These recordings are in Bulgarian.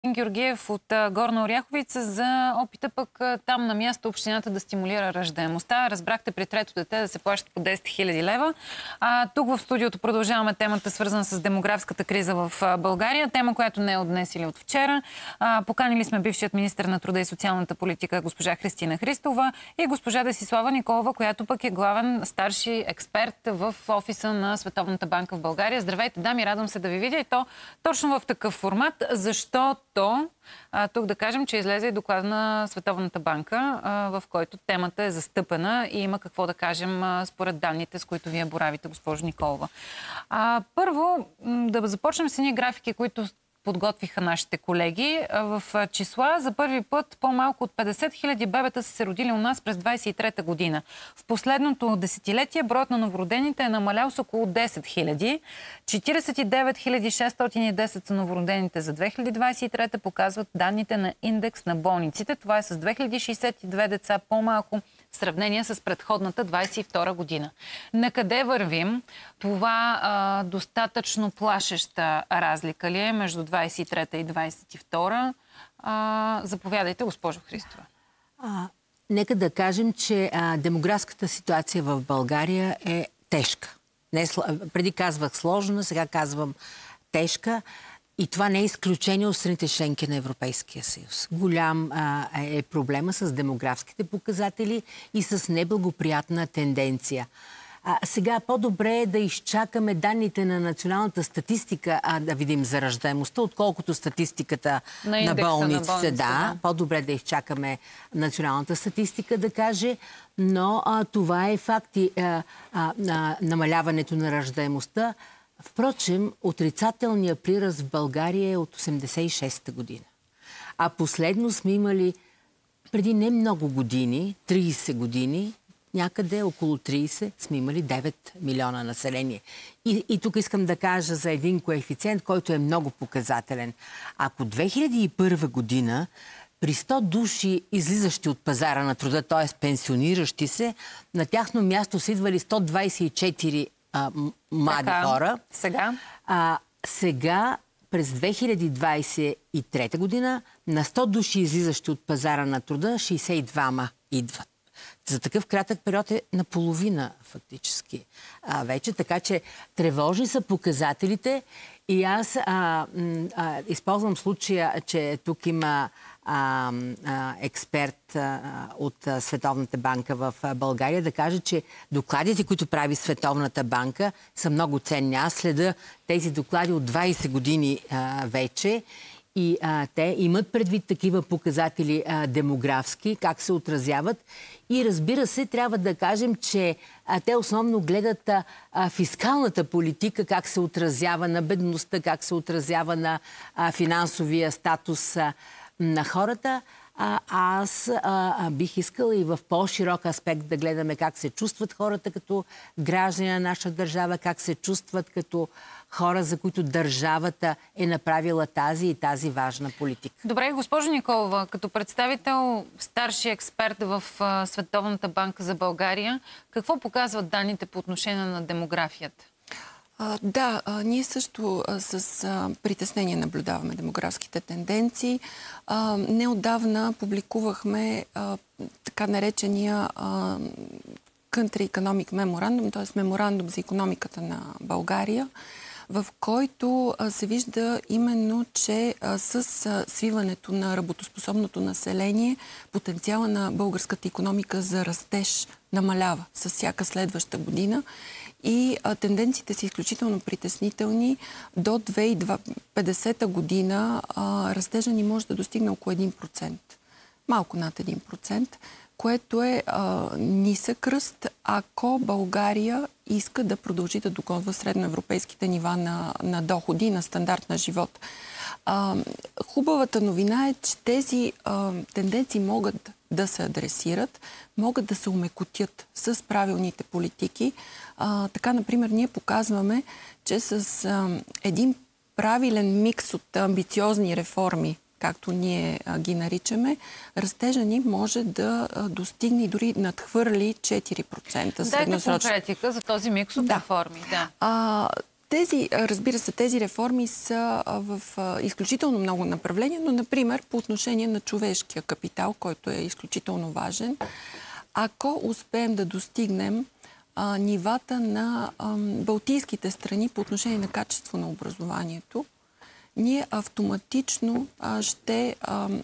Георгиев от Горна Оряховица за опита пък там на място общината да стимулира раждаемостта. Разбрахте при трето дете да се плащат по 10 000 лева. Тук в студиото продължаваме темата, свързана с демографската криза в България. Тема, която не е от днес или от вчера. Поканили сме бившият министър на труда и социалната политика госпожа Христина Христова и госпожа Десислава Николова, която пък е главен старши експерт в офиса на Световната банка в България. Здравейте, дами, радвам се да ви видя и то точно в такъв формат, защото тук да кажем, че излезе и доклад на Световната банка, в който темата е застъпена и има какво да кажем според данните, с които вие боравите, госпожо Николова. Първо, да започнем с едни графики, които подготвиха нашите колеги. В числа за първи път по-малко от 50 000 бебета са се родили у нас през 23-та година. В последното десетилетие броят на новородените е намалял с около 10 000. 49 610 са новородените за 2023-та, показват данните на индекс на болниците. Това е с 2062 деца по-малко в сравнение с предходната 22 година. На къде вървим? Това достатъчно плашеща разлика ли е между 23-та и 22-та? Заповядайте, госпожо Христова. Нека да кажем, че демографската ситуация в България е тежка. Преди казвах сложна, сега казвам тежка. И това не е изключение от страните членки на Европейския съюз. Голям е проблема с демографските показатели и с неблагоприятна тенденция. Сега по-добре е да изчакаме данните на националната статистика, да видим за раждаемостта, отколкото статистиката на болниците. Да, по-добре да изчакаме националната статистика да каже, но това е факт и намаляването на раждаемостта. Впрочем, отрицателният приръст в България е от 86-та година. А последно сме имали преди не много години, 30 години, някъде около 30, сме имали 9 милиона население. И тук искам да кажа за един коефициент, който е много показателен. Ако 2001 година при 100 души, излизащи от пазара на труда, т.е. пенсиониращи се, на тяхно място са идвали 124 млади хора. Сега? Сега, през 2023 година, на 100 души излизащи от пазара на труда, 62 идват. За такъв кратък период е наполовина фактически вече. Така че тревожни са показателите и аз използвам случая, че тук има експерт от Световната банка в България, да каже, че докладите, които прави Световната банка, са много ценни. Аз следа тези доклади от 20 години вече и те имат предвид такива показатели демографски, как се отразяват. И разбира се, трябва да кажем, че те основно гледат фискалната политика, как се отразява на бедността, как се отразява на финансовия статус на хората. Аз бих искала и в по-широк аспект да гледаме как се чувстват хората като граждани на нашата държава, как се чувстват като хора, за които държавата е направила тази и тази важна политика. Добре, госпожо Николова, като представител, старши експерт в Световната банка за България, какво показват данните по отношение на демографията? Да, ние също с притеснение наблюдаваме демографските тенденции. Неотдавна публикувахме така наречения Country Economic Memorandum, т.е. меморандум за икономиката на България, в който се вижда именно, че с свиването на работоспособното население потенциала на българската икономика за растеж намалява с всяка следваща година. И тенденциите са изключително притеснителни. До 2050 година растежа ни може да достигне около 1%. Малко над 1%, което е нисък ръст, ако България иска да продължи да догонва средноевропейските нива на доходи и на стандарт на живот. Хубавата новина е, че тези тенденции могат да се адресират, могат да се омекотят с правилните политики. Така, например, ние показваме, че с един правилен микс от амбициозни реформи, както ние ги наричаме, растежа ни може да достигне и дори надхвърли 4% средносрочно. Дайте конкретика за този микс от реформи. Да. Разбира се, тези реформи са в изключително много направления, но, например, по отношение на човешкия капитал, който е изключително важен, ако успеем да достигнем нивата на балтийските страни по отношение на качество на образованието, ние автоматично ще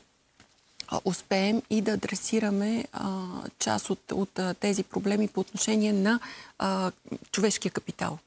успеем и да адресираме част от тези проблеми по отношение на човешкия капитал.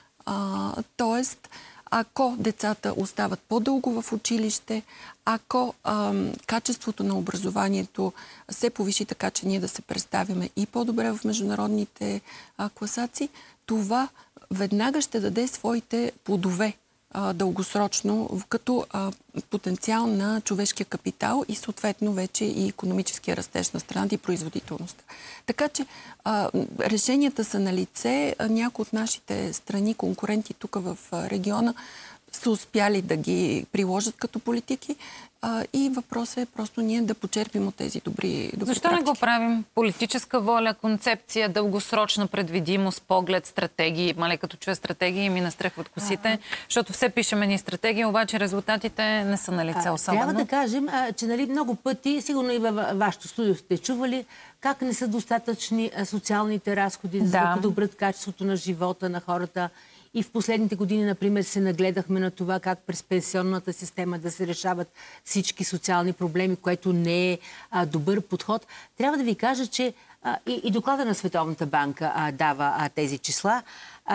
Тоест, ако децата остават по-дълго в училище, ако качеството на образованието се повиши така, че ние да се представяме и по-добре в международните класации, това веднага ще даде своите плодове дългосрочно като потенциал на човешкия капитал и съответно вече и икономическия растеж на страната и производителността. Така че решенията са на лице. Някои от нашите страни, конкуренти тук в региона, са успяли да ги приложат като политики и въпросът е просто ние да почерпим от тези добри Защо практики. не го правим? Политическа воля, концепция, дългосрочна предвидимост, поглед, стратегии. Мале като чуя стратегии ми настръхват косите, защото все пишеме ни стратегии, обаче резултатите не са на лице особено. Трябва да кажем, че много пъти, сигурно и във вашето студио сте чували, как не са достатъчни социалните разходи, за да подобрят качеството на живота на хората. И в последните години, например, се нагледахме на това как през пенсионната система да се решават всички социални проблеми, което не е добър подход. Трябва да ви кажа, че и доклада на Световната банка дава тези числа.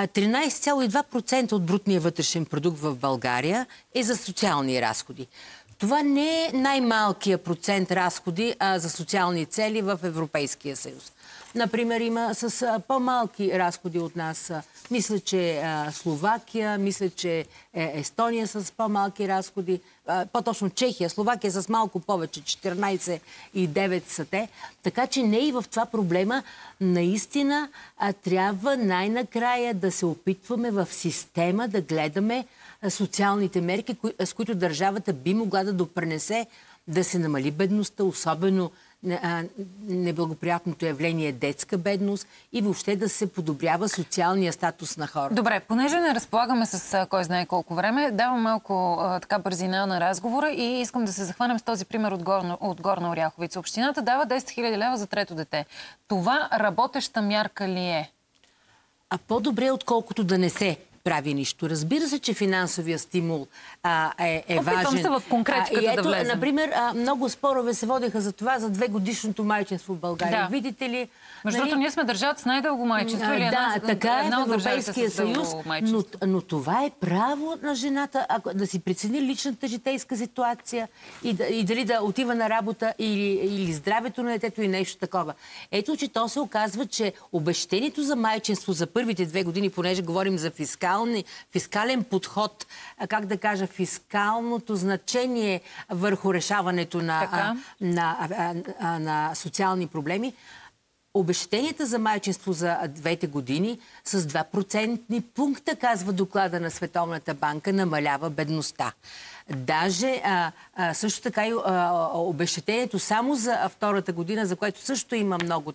13,2% от брутния вътрешен продукт в България е за социални разходи. Това не е най-малкият процент разходи за социални цели в Европейския съюз. Например, има с по-малки разходи от нас. Мисля, че Словакия, мисля, че Естония с по-малки разходи, по-точно Чехия, Словакия с малко повече, 14,9 са те. Така че не и в това проблема. Наистина трябва най-накрая да се опитваме в система да гледаме социалните мерки, с които държавата би могла да допренесе да се намали бедността, особено неблагоприятното явление детска бедност и въобще да се подобрява социалния статус на хората. Добре, понеже не разполагаме с кой знае колко време, давам малко така бързина на разговора и искам да се захванем с този пример от Горна Оряховица. Общината дава 10 000 лева за трето дете. Това работеща мярка ли е? По-добре, отколкото да не се прави нищо. Разбира се, че финансовия стимул е важен. Опитвам се в конкретиката да влезем. Например, много спорове се водеха за това, за 2-годишното майчинство в България. Да. Видите ли? Между другото, ние сме държавата с най-дълго майчинство. Така е в Европейския съюз, но това е право на жената да си прецени личната житейска ситуация и дали да отива на работа или здравето на детето и нещо такова. Ето, че то се оказва, че обезщението за майчинство за първите 2 години, понеже говорим за фискален подход, как да кажа, фискалното значение върху решаването на социални проблеми, обезщетенията за майчинство за 2 години с 2% пункта, казва доклада на Световната банка, намалява бедността. Даже също така и обезщетението само за втората година, за което също има много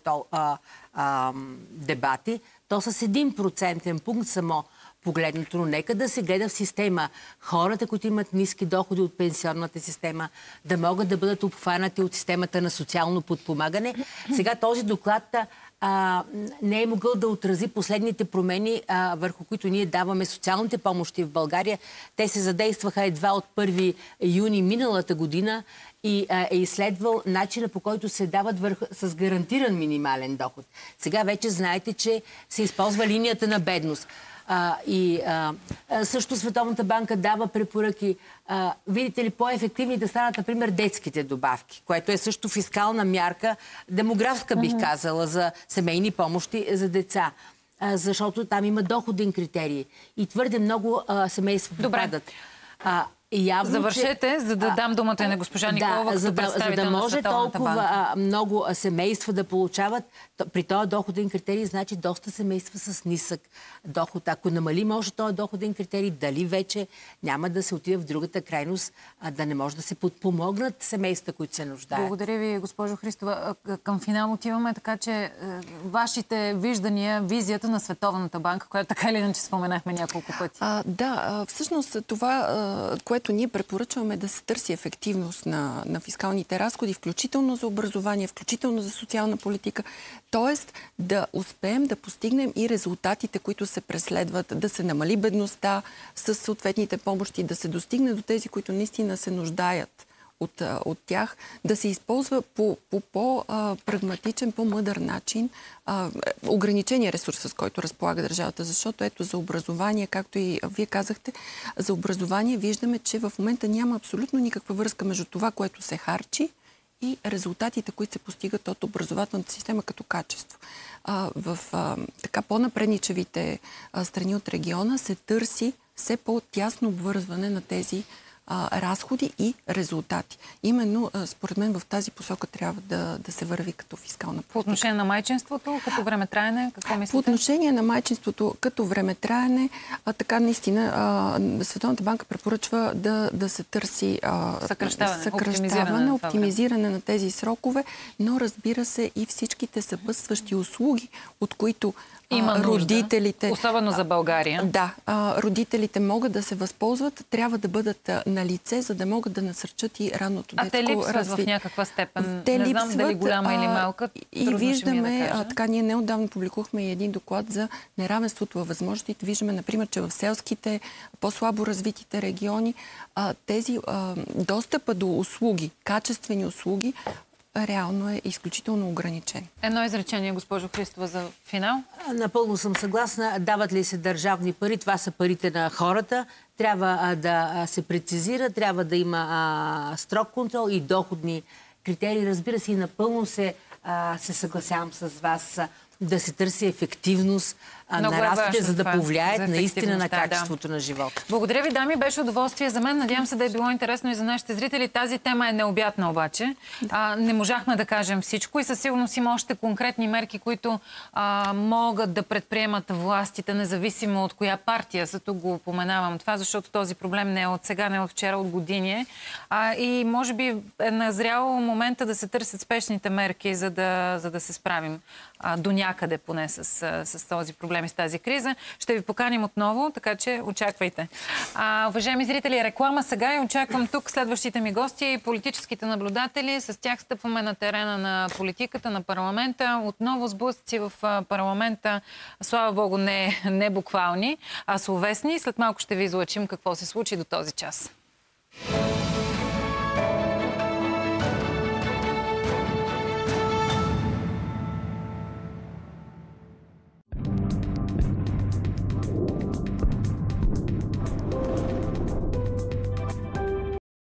дебати, то с 1% пункт само погледнато, но нека да се гледа в система. Хората, които имат ниски доходи от пенсионната система, да могат да бъдат обхванати от системата на социално подпомагане. Сега този доклад не е могъл да отрази последните промени, върху които ние даваме социалните помощи в България. Те се задействаха едва от 1 юни миналата година и е изследвал начина, по който се дават с гарантиран минимален доход. Сега вече знаете, че се използва линията на бедност. Също Световната банка дава препоръки. Видите ли, по-ефективни да станат, например, детските добавки, което е също фискална мярка, демографска бих казала, за семейни помощи за деца. Защото там има доходен критерий. И твърде много семейства попадат. Явно, Завършете, за да дам думата и на госпожа Николова, като представител на Световната банка. За да може толкова много семейства да получават, при този доходен критерий, значи доста семейства с нисък доход. Ако намалим още този доходен критерий, дали вече няма да се отива в другата крайност, да не може да се подпомогнат семейства, които се нуждаят. Благодаря ви, госпожо Христова. Към финал отиваме, така че вашите виждания, визията на Световната банка, която така или иначе споменахме няколко пъти. Всъщност това, което ние препоръчваме, да се търси ефективност на фискалните разходи, включително за образование, включително за социална политика. Тоест да успеем да постигнем и резултатите, които се преследват, да се намали бедността с съответните помощи, да се достигне до тези, които наистина се нуждаят от тях, да се използва по по-прагматичен, по-мъдър начин ограничения ресурс, с който разполага държавата. Защото ето за образование, както и вие казахте, за образование виждаме, че в момента няма абсолютно никаква връзка между това, което се харчи и резултатите, които се постигат от образователната система като качество. В така по-напредничевите страни от региона се търси все по-тясно обвързване на тези разходи и резултати. Именно, според мен, в тази посока трябва да се върви като фискална политика. По отношение на майчинството, като времетраене, какво мислите? По отношение на майчинството, като времетраене, така наистина Световната банка препоръчва да се търси съкръщаване, оптимизиране на тези срокове, но разбира се и всичките съпътстващи услуги, от които родителите... Особено за България. Да, родителите могат да се възползват, трябва да бъдат на лице, за да могат да насърчат и ранното детско развитие. Те липсват в някаква степен. Те не знам дали голяма или малка. И виждаме, така ние неотдавна публикувахме и един доклад за неравенството във възможностите. Виждаме, например, че в селските, по-слабо развитите региони, тези достъпа до услуги, качествени услуги, реално е изключително ограничен. Едно изречение, госпожо Христова, за финал. Напълно съм съгласна. Дават ли се държавни пари? Това са парите на хората. Трябва да се прецизира, трябва да има строг контрол и доходни критерии. Разбира се, и напълно се съгласявам с вас да се търси ефективност на разходите, за да повлияят наистина на качеството на живота. Благодаря ви, дами. Беше удоволствие за мен. Надявам се да е било интересно и за нашите зрители. Тази тема е необятна обаче. Не можахме да кажем всичко и със сигурност има още конкретни мерки, които могат да предприемат властите, независимо от коя партия. За тук го упоменавам това, защото този проблем не е от сега, не е от вчера, от години. И може би е назрял момента да се търсят спешните мерки, за да се справим до някъде поне с този проблем и с тази криза. Ще ви поканим отново, така че очаквайте. Уважаеми зрители, реклама сега и очаквам тук следващите ми гости и политическите наблюдатели. С тях стъпваме на терена на политиката, на парламента. Отново сблъсъци в парламента, слава Богу, не буквални, а словесни. След малко ще ви излъчим какво се случи до този час.